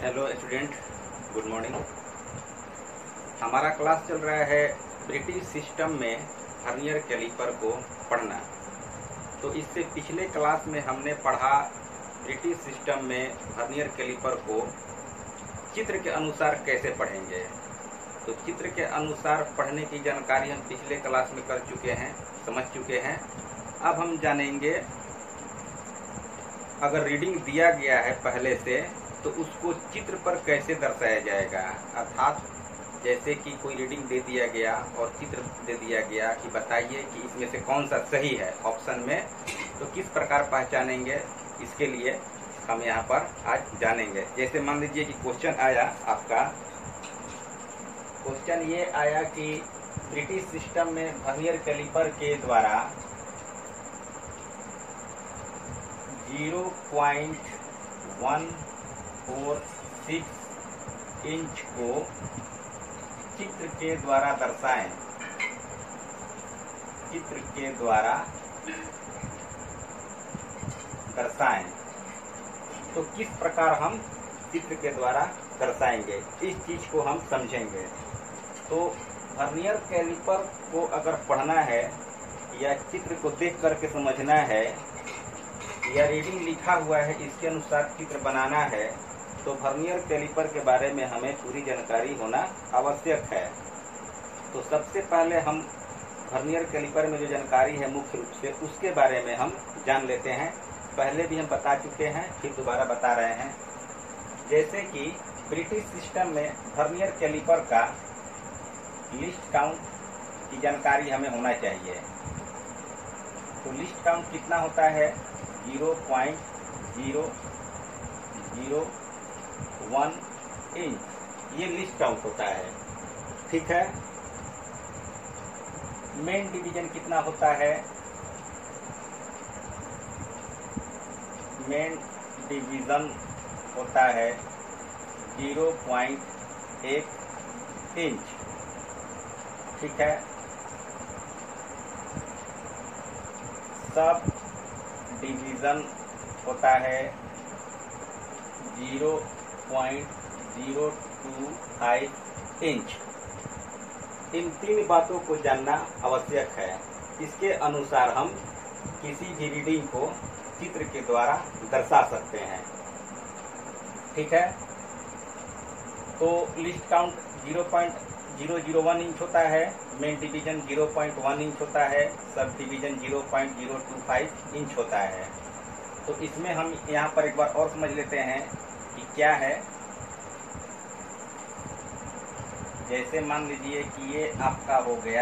Hello student, good morning. हमारा class चल रहा है ब्रिटिश सिस्टम में वर्नियर कैलिपर को पढ़ना। तो इससे पिछले क्लास में हमने पढ़ा ब्रिटिश सिस्टम में वर्नियर कैलिपर को चित्र के अनुसार कैसे पढ़ेंगे। तो चित्र के अनुसार पढ़ने की जानकारी हम पिछले क्लास में कर चुके हैं, समझ चुके हैं। अब हम जानेंगे अगर रीडिंग दिया गया है पहले से तो उसको चित्र पर कैसे दर्शाया जाएगा। अर्थात जैसे कि कोई रीडिंग दे दिया गया और चित्र दे दिया गया कि बताइए कि इसमें से कौन सा सही है ऑप्शन में, तो किस प्रकार पहचानेंगे, इसके लिए हम यहाँ पर आज जानेंगे। जैसे मान लीजिए कि क्वेश्चन आया, आपका क्वेश्चन ये आया कि ब्रिटिश सिस्टम में वर्नियर कैलिपर के द्वारा 0.146 इंच को चित्र के द्वारा दर्शाएं। चित्र के द्वारा दर्शाएं। तो किस प्रकार हम चित्र के द्वारा दर्शाएंगे, इस चीज को हम समझेंगे। तो वर्नियर कैलिपर को अगर पढ़ना है या चित्र को देख करके समझना है या रीडिंग लिखा हुआ है इसके अनुसार चित्र बनाना है, तो वर्नियर कैलिपर के बारे में हमें पूरी जानकारी होना आवश्यक है। तो सबसे पहले हम वर्नियर कैलिपर में जो जानकारी है मुख्य रूप से उसके बारे में हम जान लेते हैं। पहले भी हम बता चुके हैं, फिर दोबारा बता रहे हैं। जैसे कि ब्रिटिश सिस्टम में वर्नियर कैलिपर का लिस्ट काउंट की जानकारी हमें होना चाहिए। तो लिस्ट काउंट कितना होता है? 0.001 इंच, ये लिस्ट काउंट होता है। ठीक है। मेन डिवीजन कितना होता है? मेन डिवीजन होता है 0.1 इंच। ठीक है। सब डिवीजन होता है 0.025 इंच। इन तीन बातों को जानना आवश्यक है। इसके अनुसार हम किसी भी रीडिंग को चित्र के द्वारा दर्शा सकते हैं। ठीक है। तो लिस्ट काउंट 0.001 इंच होता है, मेन डिवीजन 0.1 इंच होता है, सब डिवीजन 0.025 इंच होता है। तो इसमें हम यहाँ पर एक बार और समझ लेते हैं कि क्या है। जैसे मान लीजिए कि ये आपका हो गया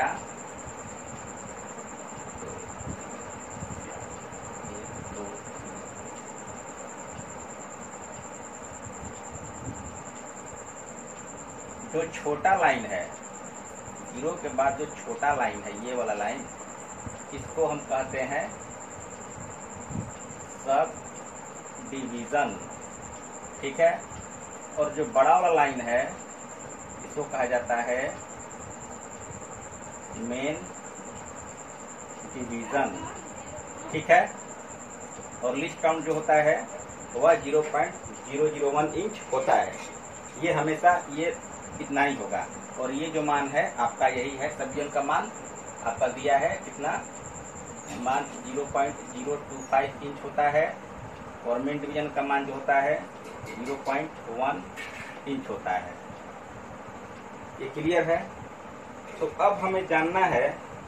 जो छोटा लाइन है, जीरो के बाद जो छोटा लाइन है, ये वाला लाइन, इसको हम कहते हैं सब डिवीजन। ठीक है। और जो बड़ा वाला लाइन है इसको कहा जाता है मेन डिवीजन। ठीक है। और लिस्ट काउंट जो होता है वह 0.001 इंच होता है। ये हमेशा ये इतना ही होगा। और ये जो मान है आपका यही है, सब डिवीजन का मान आपका दिया है कितना मान 0.025 इंच होता है। और मेन डिवीजन का मान जो होता है 0.1 इंच होता है। ये क्लियर है। तो अब हमें जानना है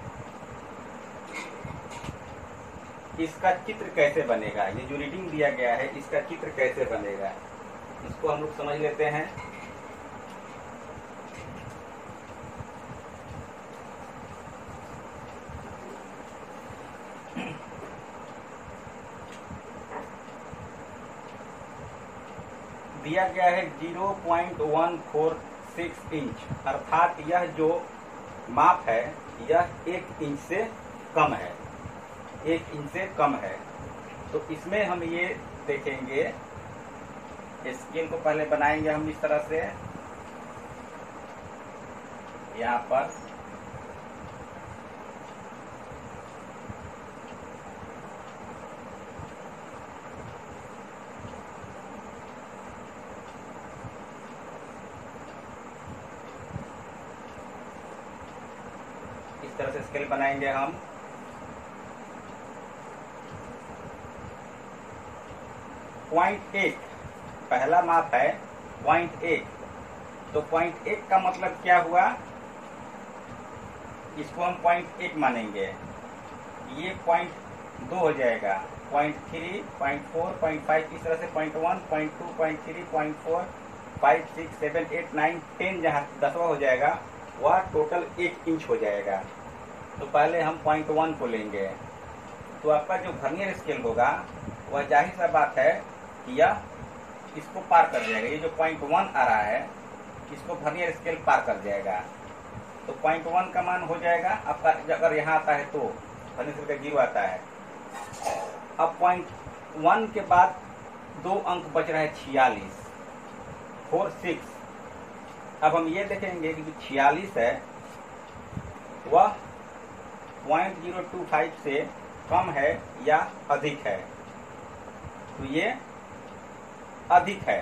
इसका चित्र कैसे बनेगा। ये जो रीडिंग दिया गया है इसका चित्र कैसे बनेगा, इसको हम लोग समझ लेते हैं। दिया गया है 0.146 इंच, अर्थात यह जो माप है यह 1 इंच से कम है। 1 इंच से कम है। तो इसमें हम ये देखेंगे, स्केल को पहले बनाएंगे हम इस तरह से। यहाँ पर स्केल बनाएंगे हम। पॉइंट 1 पहला माप है 0.1। तो 0.1 का मतलब क्या हुआ, इसको हम 0.1 मानेंगे, ये 0.2 हो जाएगा, 0.3, 0.4, 0.5, इस तरह से 0.1, 0.2, 0.3, 0.4, 5, 6, 7, 8, 9, 10 जहाँ 10वां हो जाएगा वह टोटल 1 इंच हो जाएगा। तो पहले हम 0.1 को लेंगे। तो आपका जो वर्नियर स्केल होगा वह जाहिर सा बात है कि यह इसको पार कर जाएगा। ये जो 0.1 आ रहा है इसको वर्नियर स्केल पार कर जाएगा। तो 0.1 का मान हो जाएगा आपका, अगर यहाँ आता है तो वर्नियर स्केल का 0 आता है। अब 0.1 के बाद 2 अंक बच रहा है 46, 4, 6। अब हम ये देखेंगे कि 46 है वह 0.025 से कम है या अधिक है। तो ये अधिक है,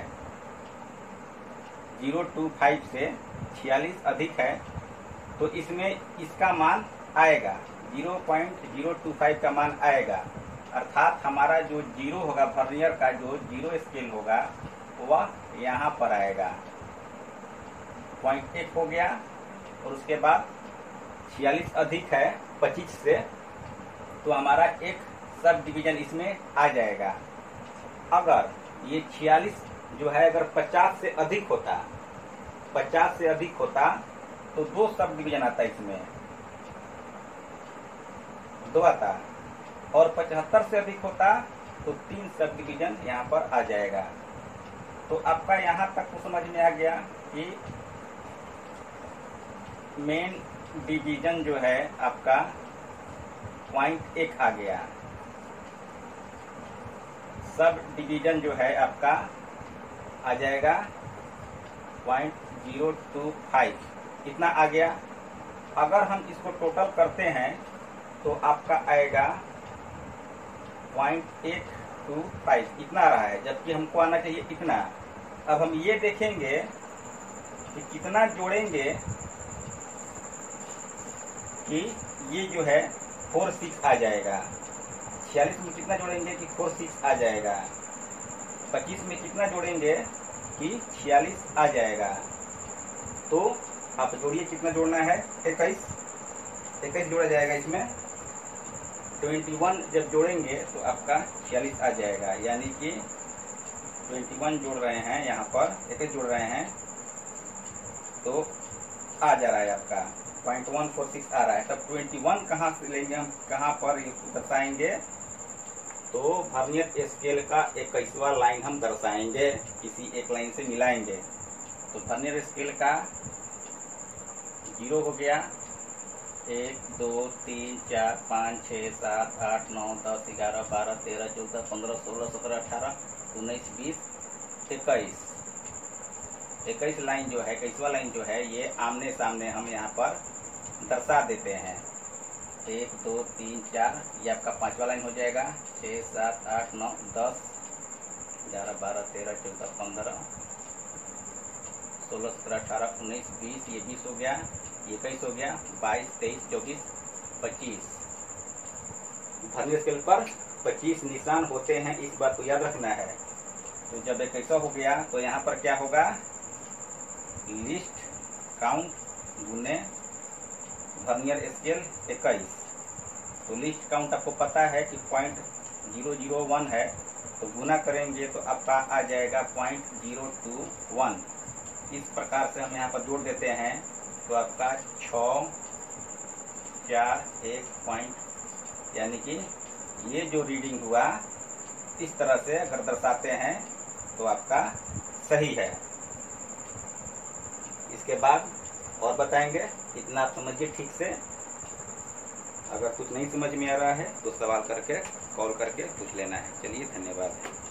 0.25 से 46 अधिक है। तो इसमें इसका मान आएगा 0.025 का मान आएगा, अर्थात हमारा जो 0 होगा, वर्नियर का जो 0 स्केल होगा वह यहाँ पर आएगा। 0.1 हो गया और उसके बाद 46 अधिक है 25 से, तो हमारा एक सब डिवीजन इसमें आ जाएगा। अगर ये 46 जो है अगर 50 से अधिक होता, 50 से अधिक होता तो 2 सब डिवीजन आता, इसमें 2 आता, और 75 से अधिक होता तो 3 सब डिवीजन यहाँ पर आ जाएगा। तो आपका यहाँ तक तो समझ में आ गया कि मेन डिवीजन जो है आपका 0.1 आ गया, सब डिवीजन जो है आपका आ जाएगा 0.025, इतना आ गया। अगर हम इसको टोटल करते हैं तो आपका आएगा 0.125, इतना आ रहा है, जबकि हमको आना चाहिए इतना। अब हम ये देखेंगे कि कितना जोड़ेंगे कि ये जो है 46 आ जाएगा। 46 में कितना जोड़ेंगे कि 46 आ जाएगा। 25 में कितना जोड़ेंगे कि 46 आ जाएगा। तो आप जोड़िए, कितना जोड़ना है, 21 जोड़ा जाएगा इसमें। 21 जब जोड़ेंगे तो आपका 46 आ जाएगा, यानी कि 21 जोड़ रहे हैं यहाँ पर, 21 जोड़ रहे हैं तो आ जा रहा है आपका 0.146 आ रहा है। तब 21 कहाँ से लेंगे हम, कहाँ पर दर्शाएंगे, तो वर्नियर स्केल का 21वां लाइन हम दर्शाएंगे, किसी एक लाइन से मिलाएंगे। तो वर्नियर स्केल का 0 हो गया, 1, 2, 3, 4, 5, 6, 7, 8, 9, 10, 11, 12, 13, 14, 15, 16, 17, 18, 19, 20, 21 लाइन जो है, 21वां लाइन जो है ये आमने सामने हम यहाँ पर दर्शा देते हैं। 1, 2, 3, 4, ये आपका 5वां लाइन हो जाएगा। 6, 7, 8, 9, 10, 11, 12, 13, 14, 15, 16, 17, 18, 19, 20, ये 20 हो गया, 21 हो गया, 22, 23, 24, 25। वर्नियर स्केल पर 25 निशान होते हैं, इस बात को याद रखना है। तो जब 21 हो गया तो यहाँ पर क्या होगा, लिस्ट काउंट गुने वर्नियर स्केल 21। तो लिस्ट काउंट आपको पता है कि 0.001 है, तो गुना करेंगे तो आपका आ जाएगा 0.021। इस प्रकार से हम यहाँ पर जोड़ देते हैं तो आपका 6, 4, 1 पॉइंट, यानी कि ये जो रीडिंग हुआ इस तरह से अगर दर्शाते हैं तो आपका सही है। इसके बाद और बताएंगे, इतना आप समझिए ठीक से। अगर कुछ नहीं समझ में आ रहा है तो सवाल करके, कॉल करके पूछ लेना है। चलिए, धन्यवाद।